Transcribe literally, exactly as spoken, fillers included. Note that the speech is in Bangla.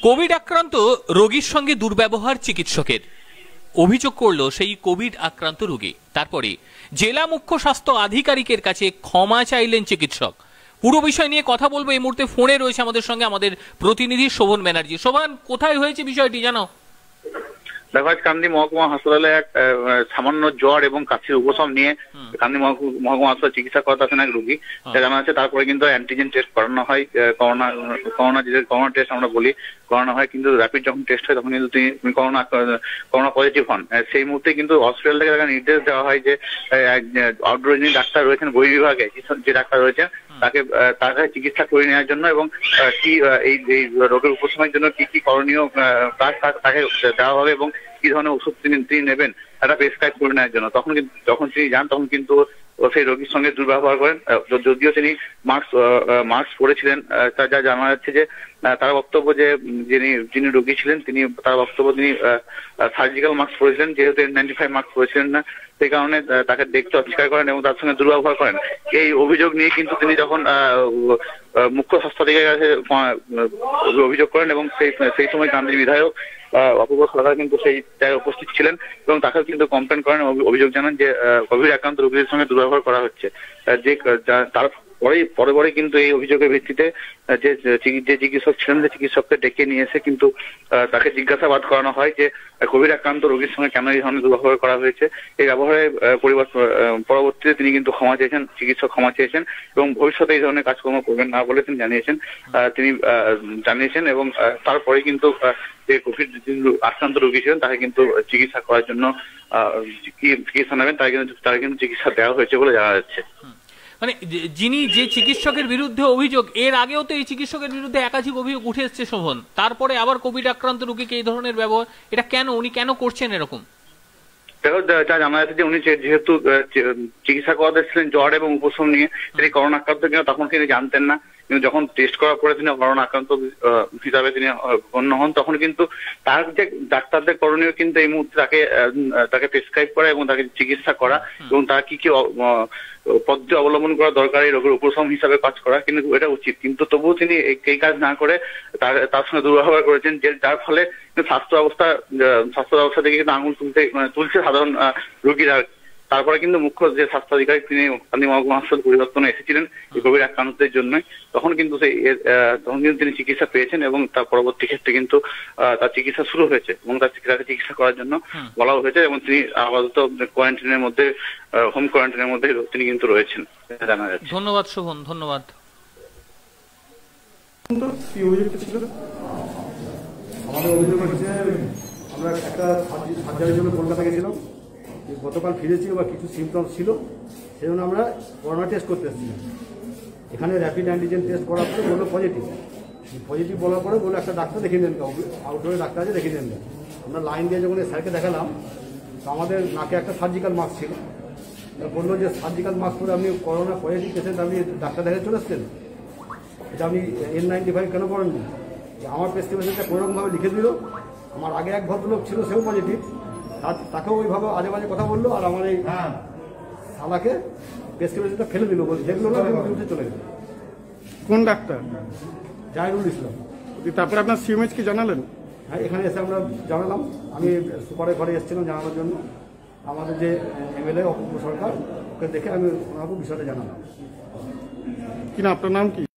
কোভিড আক্রান্ত রোগীর সঙ্গে দুর্ব্যবহার চিকিৎসকের অভিযোগ করল সেই কোভিড আক্রান্ত রোগী। তারপরে জেলা মুখ্য স্বাস্থ্য আধিকারিকের কাছে ক্ষমা চাইলেন চিকিৎসক। পুরো বিষয় নিয়ে কথা বলবো। এই মুহূর্তে ফোনে রয়েছে আমাদের সঙ্গে আমাদের প্রতিনিধি শোভন ব্যানার্জি। শোভন, কোথায় হয়েছে বিষয়টি জানো? দেখো, আজ কান্দি মহকুমা হাসপাতালে এক সামান্য জ্বর এবং কাশির উপশম নিয়ে কান্দি মহকুমা হাসপাতালে চিকিৎসা করাতেছেন এক রোগী। জানা যাচ্ছে তারপরে কিন্তু অ্যান্টিজেন টেস্ট করানো হয়, করোনা করোনা যে করোনা টেস্ট আমরা বলি করানো হয়, কিন্তু র্যাপিড যখন টেস্ট হয় তখন কিন্তু তিনি করোনা করোনা পজিটিভ হন। সেই মুহূর্তে কিন্তু হসপিটাল থেকে তাকে নির্দেশ দেওয়া হয় যে আউটডোর যিনি ডাক্তার রয়েছেন বই বিভাগে যে ডাক্তার রয়েছেন তাকে তার কাছে চিকিৎসা করে নেওয়ার জন্য এবং কি এই রোগের উপশমের জন্য কি কি করণীয় কাজ তাকে দেওয়া হবে এবং কি ধরনের ওষুধ তিনি তিনি নেবেন একটা প্রেসক্রাইব করে নেওয়ার জন্য। তখন কিন্তু যখন তিনি যান তখন কিন্তু সেই রোগীর সঙ্গে দুর্ব্যবহার করেন। যদিও তিনি মাস্ক মাস্ক পরেছিলেন, তা যা জানা যাচ্ছে যে তার বক্তব্য যে যিনি যিনি রোগী ছিলেন তিনি তার বক্তব্য তিনি সার্জিক্যাল মাস্ক পরেছিলেন, যেহেতু এন নাইনটি ফাইভ মাস্ক পরেছিলেন না, সেই কারণে তাকে দেখতে অস্বীকার করেন এবং তার সঙ্গে দুর্ব্যবহার করেন। এই অভিযোগ নিয়ে কিন্তু তিনি যখন মুখ্য স্বাস্থ্য অধিকারীর কাছে অভিযোগ করেন এবং সেই সেই সময় কান্দির বিধায়ক অপূর্ব সরকার কিন্তু সেই জায়গায় উপস্থিত ছিলেন এবং তাকেও কিন্তু কমপ্লেন করেন, অভিযোগ জানান যে কোভিড আক্রান্ত রোগীদের সঙ্গে দুর্ব্যবহার করা হচ্ছে। যে তার পরেই পরে পরে কিন্তু এই অভিযোগের ভিত্তিতে যে যে চিকিৎসক ছিলেন যে চিকিৎসককে ডেকে নিয়ে এসে কিন্তু তাকে জিজ্ঞাসাবাদ করানো হয় যে কোভিড আক্রান্ত রোগীর সঙ্গে কেন এই ধরনের দুর্ব্যবহার করা হয়েছে। এই ব্যবহারে পরিবর্তন পরবর্তীতে তিনি কিন্তু ক্ষমা চেয়েছেন, চিকিৎসক ক্ষমা চেয়েছেন এবং ভবিষ্যতে এই ধরনের কাজকর্ম করবেন না বলে তিনি জানিয়েছেন তিনি জানিয়েছেন এবং তারপরে কিন্তু যে কোভিড আক্রান্ত রোগী ছিলেন তাকে কিন্তু চিকিৎসা করার জন্য চিকিৎসা নেবেন তাকে কিন্তু তাকে কিন্তু চিকিৎসা দেওয়া হয়েছে বলে জানা যাচ্ছে। মানে যিনি যে চিকিৎসকের বিরুদ্ধে অভিযোগ, এর আগেও তো এই চিকিৎসকের বিরুদ্ধে একাধিক অভিযোগ উঠে এসছে শোভন, তারপরে আবার কোভিড আক্রান্ত রোগীকে এই ধরনের ব্যবহার, এটা কেন? উনি কেন করছেন এরকম? দেখো, যা জানা যাচ্ছে যে উনি যেহেতু চিকিৎসা করাতে ছিলেন জ্বর এবং উপশম নিয়ে, তিনি করোনা আক্রান্ত কিনা তখন তিনি জানতেন না, কিন্তু যখন টেস্ট করার পরে তিনি করোনা আক্রান্ত হিসাবে তিনি গণ্য হন তখন কিন্তু তার যে ডাক্তারদের করণীয় কিন্তু এই মুহূর্তে তাকে তাকে প্রেসক্রাইব করা এবং তাকে চিকিৎসা করা এবং তার কি কি পদ্ধতি অবলম্বন করা দরকার এই রোগের উপশম হিসাবে কাজ করা, কিন্তু এটা উচিত। কিন্তু তবুও তিনি এই কাজ না করে তার তার সঙ্গে দুর্ব্যবহার করেছেন, যে যার ফলে স্বাস্থ্য ব্যবস্থা স্বাস্থ্য ব্যবস্থা থেকে কিন্তু আঙুল তুলতে তুলছে সাধারণ রোগীরা। তারপরে কিন্তু মুখ্য যে স্বাস্থ্য আধিকারিক তিনি কান্দি মহকুমা হাসপাতাল পরিবর্তনে এসেছিলেন এই কোভিড আক্রান্তদের জন্য, তখন কিন্তু সেই তখন কিন্তু তিনি চিকিৎসা পেয়েছেন এবং তার পরবর্তী ক্ষেত্রে কিন্তু তার চিকিৎসা শুরু হয়েছে এবং তার তাকে চিকিৎসা করার জন্য বলা হয়েছে এবং তিনি আপাতত কোয়ারেন্টাইনের মধ্যে হোম কোয়ারেন্টাইনের মধ্যে তিনি কিন্তু রয়েছেন জানা যাচ্ছে। ধন্যবাদ শোভন, ধন্যবাদ। আমাদের অভিযোগ হচ্ছে আমরা একটা সার্জারির জন্য কলকাতা গেছিলাম, গতকাল ফিরেছি বা কিছু সিমটমস ছিল, সেই জন্য আমরা করোনা টেস্ট করতে এসেছিলাম। এখানে র্যাপিড অ্যান্টিজেন টেস্ট করার পরে বললো পজিটিভ। পজিটিভ বলার পরে বললো একটা ডাক্তার দেখিয়ে দেন, আউটডোরে ডাক্তার আছে দেখিয়ে দেন। আমরা লাইন দিয়ে যখন স্যারকে দেখালাম তো আমাদের নাকে একটা সার্জিক্যাল মাস্ক ছিল, বললো যে সার্জিক্যাল মাস্ক পরে আপনি করোনা পজিটিভ পেশেন্ট আপনি ডাক্তার দেখাতে চলে এসছেন, এটা আপনি এন নাইনটি ফাইভ কেন করেননি? আমার প্রেসক্রিপশনটা কোনোরকমভাবে লিখে দিল। আমার আগে এক ভদ্রলোক ছিল সেও পজিটিভ, তাকেও ওইভাবে আজে বাজে কথা বললো আর আমার এই শালাকে প্রেসক্রিপশনটা ফেলে দিল, বলছে দেখলো না উঠে চলে গেল। কোন ডাক্তার? জাহিরুল ইসলাম। তারপরে আপনার সিএমএইচ কি জানালেন? হ্যাঁ, এখানে এসে আমরা জানালাম, আমি সুপারের ঘরে এসেছিলাম জানানোর জন্য। আমাদের যে এমএলএ অপূর্ব সরকার, ওকে দেখে আমি ওনাকে বিষয়টা জানালাম। কিনা আপনার নাম কি?